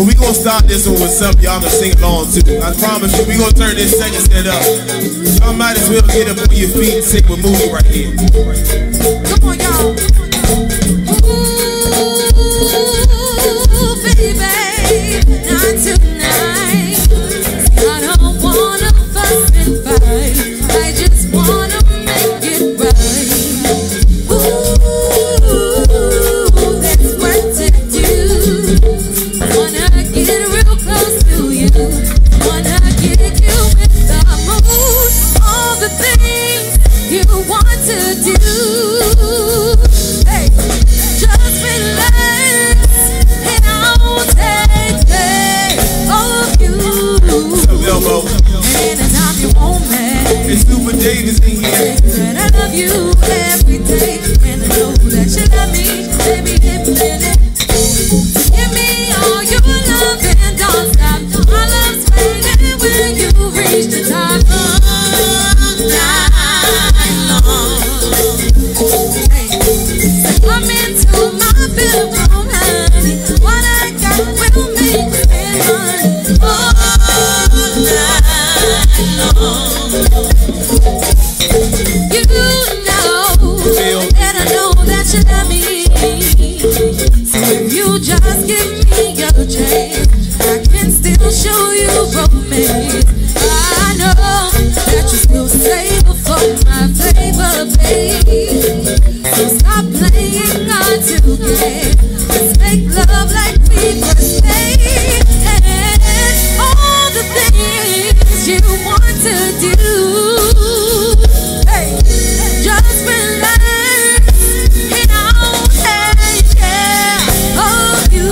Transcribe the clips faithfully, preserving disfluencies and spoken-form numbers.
we gonna start this one with something y'all can sing along to. I promise you, we gonna turn this second set up. Y'all might as well get up on your feet and sing with Moody right here. Come on, y'all. Ooh, baby, not tonight. I don't wanna fuss and fight. I just wanna make it right. Ooh, that's what to do. Wanna get real close to you. Wanna get you in the mood. All the things you want to do. Hey, just relax and I'll take care of you. And anytime you want me, it's Super Davis in here. that I love you every day, and I know that you love me, baby, hit me. Give me all your love and don't stop. My love's waiting when you reach the top of night long. Hey, come into my bedroom, honey. What I got will make you spend money all night long. You know that I know that you love me. So if you just give me a chance, I can still show you romance. I know that you still savor for my flavor, babe. So stop playing hard to get. Let's make love like we first made. And all the things you want to do. Hey, just relax and I'll take care of you.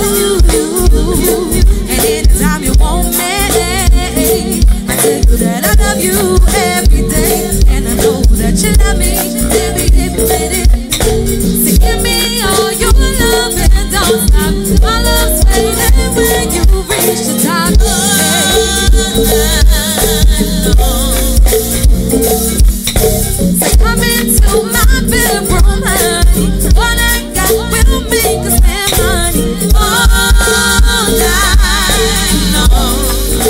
And anytime you want me, I tell you that I love you every day, and I know that you love me every minute. So give me all your love and don't stop. My love's waiting when you reach the top of say come into my bedroom, honey. What I got will make us spend money all night long.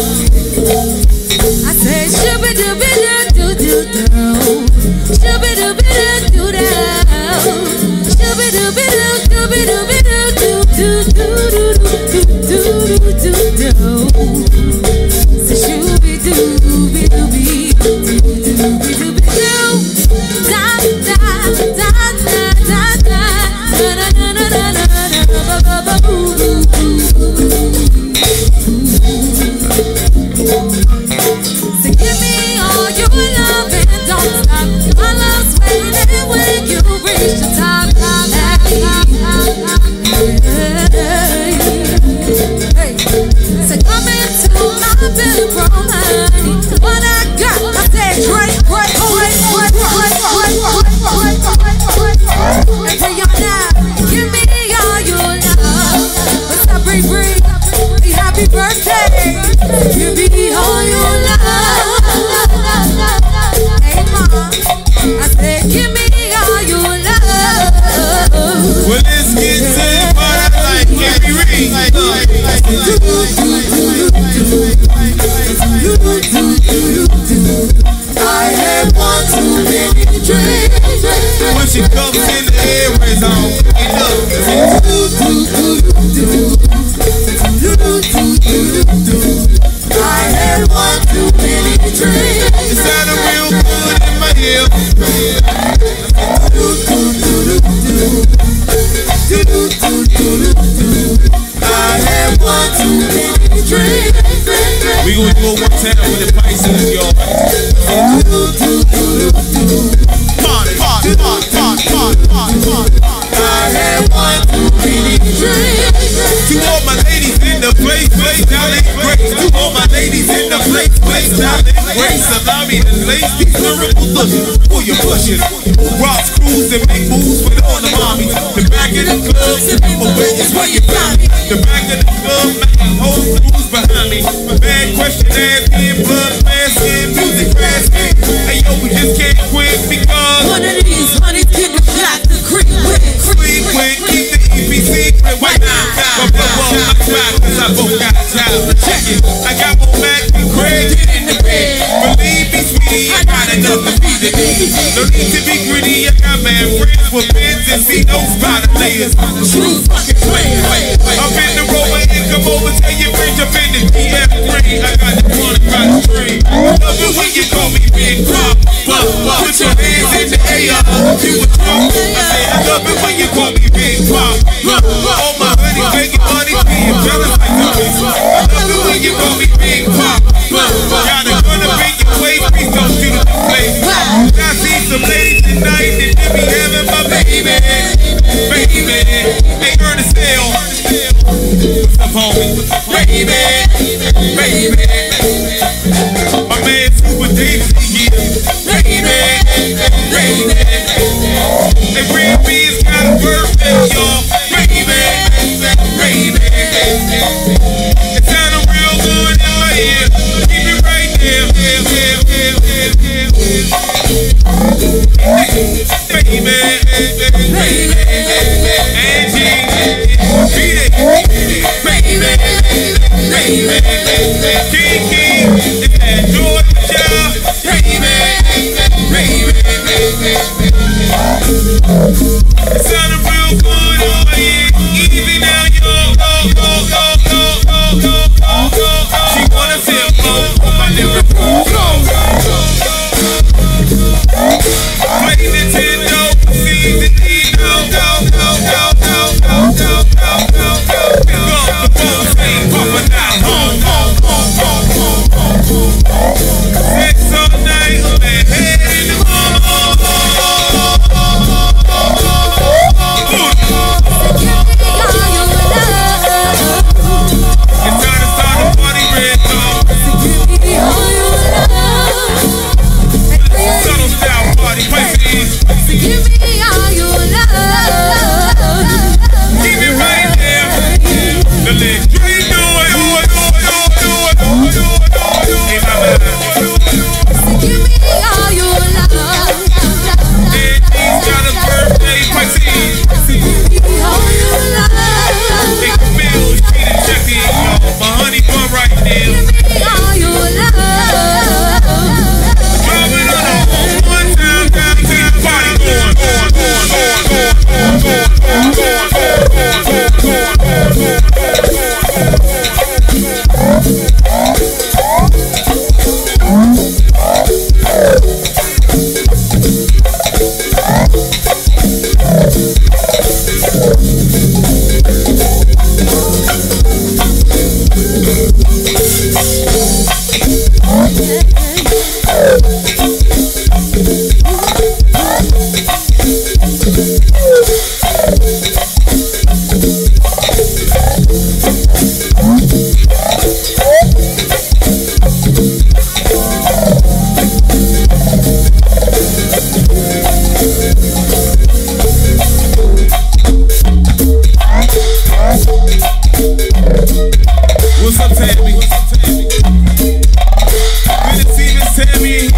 I say shooby dooby doo doo doo doo, shooby dooby doo doo doo, shooby dooby doo dooby dooby doo doo doo doo doo doo doo doo. Say shooby dooby dooby doo dooby dooby doo, da da da da da da da da da da da da da boo boo boo. So give me all your love and don't stop. My love's waiting when you reach the top. Hey, so come into my bedroom, honey. What I got, I said, Drake, Drake, Drake, Drake, Drake, Drake, Drake. And tell y'all now, give me all your love. What's up, Bree Bree? Happy birthday. Give me all your love. Hey, Mom, I said, give me all your love. Well, let's get to it, but I like Gary Reed. I have one too many drinks. When she comes in the air, it's on. I had one too many drinks. It sounded real good in my ear. I had one too many drinks. We gonna do it one time with the Pisces, y'all. Party, party, party, party, party, party. I had one too many drinks. To all my ladies in the place, place down in grace. To all my ladies in the place, place down in grace. Allow me to lace these lyrical lushes. Pull your pushes. Rocks, cruise, and make moves for all the mommies. The back of the club, away is where you find me. The back of the club, man, whole crews behind me. Bad question, ass in, blood, fast skin, music, fast skin. Hey yo, we just can't quit because one of these honeys get the shot to creep with. Creep with, keep the E P C, right now. But blow up my track. I both got jobs. Check it, I got more Mac than Craig in the bed. Believe me, sweetie, I got enough to feed the need. No need to be greedy, I got mad friends with bins and see those spider players. True fucking players. I'm in the rover and come over, tell your friends jump in the D F three. I got the one across the street. Love it when you call me Big Pop. Put your hands in the air, you a drunk. I say I love it when you call me Big Pop. All my hoodies making money, being jealous like always. I love it when you call me Big Pop. Got a gun up in your waist, please don't shoot up the place. I see some ladies tonight that they be having my baby, baby. They earn a sale. What's up, homie? Baby, baby. My man Super Dave here. Baby, baby. They bring me is kind of perfect, y'all. Baby, baby. It sounded real good in my ear. Keep it right there. Baby, baby. Angie, beat it. Baby, baby. Kiki, it's that Georgia. Baby, baby. It sounded real good in my ear. Easy now, yo, yo, yo, yo, yo, yo, yo, yo. She wanna sip more on my Liverpool flow. Play Nintendo, see the D, go, go, go, go, go, go, go, go, go, go. Pick up the phone, say, Papa, now home, home, home, home, home, home, home. Sex all night, man, head in the home. It's time to start a party, red dog. Subtle style party, Pisces. Give me all your love. Keep it right there. The legs. Do it, do it, do it, do it, do it, do it, do it, do it. Hey, my man. Give me all your love. And he's got a birthday, Pisces. Give me all your love. Hey, Bill, she done checked in, y'all. My honey bun right there. Give me all your love. Driving on a home one time, time, time. Party going, going, going, going, going, going, going, going, going, going, going, What's up, Tammy? Good to see Miss Tammy in